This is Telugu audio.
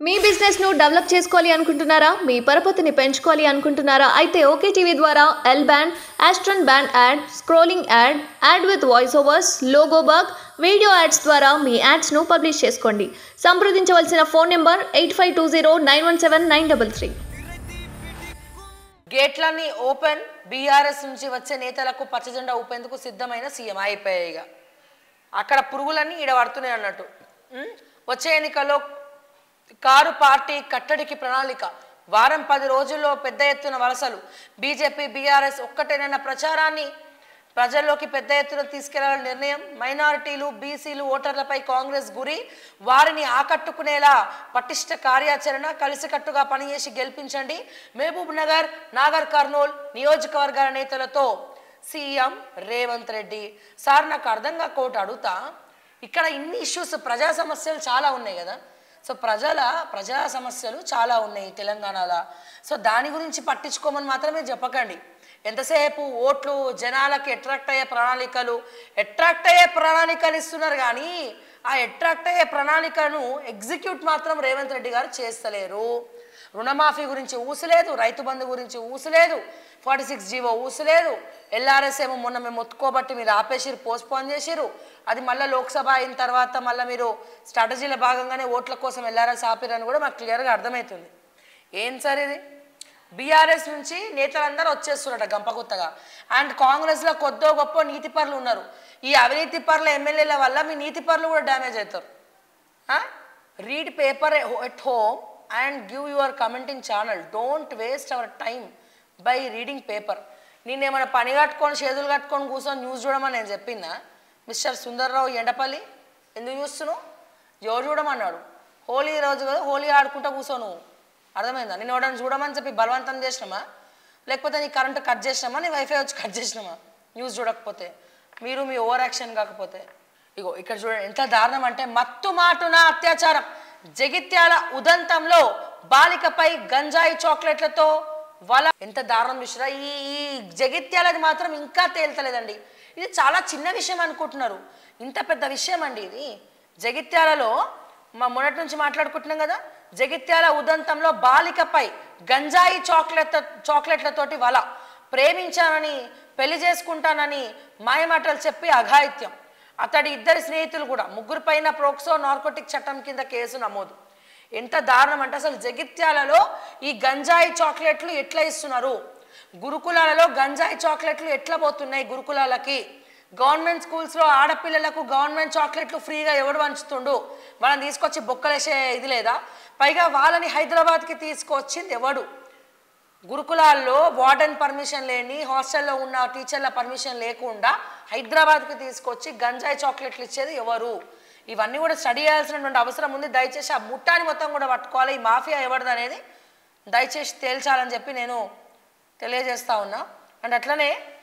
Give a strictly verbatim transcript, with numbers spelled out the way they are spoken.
మీ బిజినెస్ ను డెవలప్ చేసుకోవాలి అనుకుంటున్నారా? మీ పరపతిని పెంచుకోవాలి అనుకుంటున్నారా? అయితే ఓకే టీవీ ద్వారా L band, aston band ad, scrolling ad, ad with voice overs, logo bug, video ads ద్వారా మీ యాడ్స్ ను పబ్లిష్ చేసుకోండి. సంప్రదించవలసిన phone number eight five two zero nine one seven nine three three. గేట్లన్నీ ఓపెన్. బీఆర్ఎస్ నుంచి వచ్చే నేతలకు పచ్చజెండా ఊపేందుకు సిద్ధమైన సీఎం అయిపోయాయిగా. అక్కడ పురుగులన్నీ ఈడ పడుతున్నాయి అన్నట్టు. వచ్చే ఎన్నికల్లో కారు పార్టీ కట్టడికి ప్రణాళిక. వారం పది రోజుల్లో పెద్ద ఎత్తున వలసలు. బీజేపీ బీఆర్ఎస్ ఒక్కటేనన్న ప్రచారాన్ని ప్రజల్లోకి పెద్ద ఎత్తున తీసుకెళ్లాలని నిర్ణయం. మైనారిటీలు బీసీలు ఓటర్లపై కాంగ్రెస్ గురి. వారిని ఆకట్టుకునేలా పటిష్ట కార్యాచరణ. కలిసికట్టుగా పనిచేసి గెలిపించండి. మహబూబ్ నగర్, నాగర్ కర్నూల్ నియోజకవర్గాల నేతలతో సీఎం రేవంత్ రెడ్డి. సార్ నాకు అర్థం కాకపోతే అడుగుతా, ఇక్కడ ఇన్ని ఇష్యూస్ ప్రజా సమస్యలు చాలా ఉన్నాయి కదా. సో ప్రజల ప్రజా సమస్యలు చాలా ఉన్నాయి తెలంగాణలో. సో దాని గురించి పట్టించుకోమని మాత్రమే చెప్పకండి. ఎంతసేపు ఓట్లు జనాలకి అట్రాక్ట్ అయ్యే ప్రణాళికలు అట్రాక్ట్ అయ్యే ప్రణాళికలు ఇస్తున్నారు, కానీ ఆ అట్రాక్ట్ అయ్యే ప్రణాళికను ఎగ్జిక్యూట్ మాత్రం రేవంత్ రెడ్డి గారు చేస్తలేరు. రుణమాఫీ గురించి ఊసలేదు, రైతు బంధు గురించి ఊసలేదు, ఫార్టీ సిక్స్ జీవో ఊసలేదు. ఎల్ఆర్ఎస్ ఏమో మొన్న మేము మొత్తుకోబట్టి మీరు ఆపేసిరు, పోస్ట్పోన్ చేసిరు. అది మళ్ళీ లోక్సభ అయిన తర్వాత మళ్ళీ మీరు స్ట్రాటజీలో భాగంగానే ఓట్ల కోసం ఎల్ఆర్ఎస్ ఆపిరని కూడా మాకు క్లియర్గా అర్థమవుతుంది. ఏం సార్ ఇది? బీఆర్ఎస్ నుంచి నేతలందరూ వచ్చేస్తున్నారట గంపగుత్తగా. అండ్ కాంగ్రెస్లో కొద్దో గొప్ప నీతి పరులు ఉన్నారు. ఈ అవినీతి పరుల ఎమ్మెల్యేల వల్ల మీ నీతి పరులు కూడా డ్యామేజ్ అవుతారు. Read paper at home and give your commenting channel. Don't waste our time by reading paper. నేనేమైనా పని కట్టుకొని చేతులు కట్టుకొని కూర్చొని న్యూస్ చూడమని నేను చెప్పినా? మిస్టర్ సుందర్రావు ఎండపల్లి ఎందుకు చూస్తున్నావు? ఎవరు చూడమన్నాడు? హోలీ రోజు కదా, హోలీ ఆడుకుంటా కూర్చో నువ్వు. అర్థమైందా? నేను ఎవడని చూడమని చెప్పి బలవంతం చేసినామా, లేకపోతే నీ కరెంటు కట్ చేసినామా, నీ వైఫై వచ్చి కట్ చేసినామా న్యూస్ చూడకపోతే? మీరు మీ ఓవర్ యాక్షన్ కాకపోతే. ఇగో ఇక్కడ చూడండి ఎంత దారుణం అంటే, మత్తు మాటున అత్యాచారం. జగిత్యాల ఉదంతంలో బాలికపై గంజాయి చాక్లెట్లతో వల. ఎంత దారుణం చూసిరా. ఈ ఈ జగిత్యాలది మాత్రం ఇంకా తేల్తలేదండి. ఇది చాలా చిన్న విషయం అనుకుంటున్నారు, ఇంత పెద్ద విషయం అండి ఇది. జగిత్యాలలో మా మొన్నటి నుంచి మాట్లాడుకుంటున్నాం కదా, జగిత్యాల ఉదంతంలో బాలికపై గంజాయి చాక్లెట్ చాక్లెట్లతోటి వల. ప్రేమించానని, పెళ్లి చేసుకుంటానని మాయమాటలు చెప్పి అఘాయిత్యం. అతడి ఇద్దరి స్నేహితులు కూడా ముగ్గురు పైన ప్రోక్సో నార్కోటిక్ చట్టం కింద కేసు నమోదు. ఎంత దారుణం అంటే, అసలు జగిత్యాలలో ఈ గంజాయి చాక్లెట్లు ఎట్లా ఇస్తున్నారు? గురుకులాలలో గంజాయి చాక్లెట్లు ఎట్లా పోతున్నాయి గురుకులాలకి? గవర్నమెంట్ స్కూల్స్లో ఆడపిల్లలకు గవర్నమెంట్ చాక్లెట్లు ఫ్రీగా ఎవడు పంచుతుండు? వాళ్ళని తీసుకొచ్చి బొక్కలేసే ఇది లేదా? పైగా వాళ్ళని హైదరాబాద్కి తీసుకొచ్చింది ఎవడు? గురుకులాల్లో వార్డెన్ పర్మిషన్ లేని, హాస్టల్లో ఉన్న టీచర్ల పర్మిషన్ లేకుండా హైదరాబాద్కి తీసుకొచ్చి గంజాయి చాక్లెట్లు ఇచ్చేది ఎవరు? ఇవన్నీ కూడా స్టడీ చేయాల్సినటువంటి అవసరం ఉంది. దయచేసి ఆ ముట్టాని మొత్తం కూడా పట్టుకోవాలి. ఈ మాఫియా ఎవరిది అనేది దయచేసి తేల్చాలని చెప్పి నేను తెలియజేస్తా ఉన్నా. అండ్ అట్లనే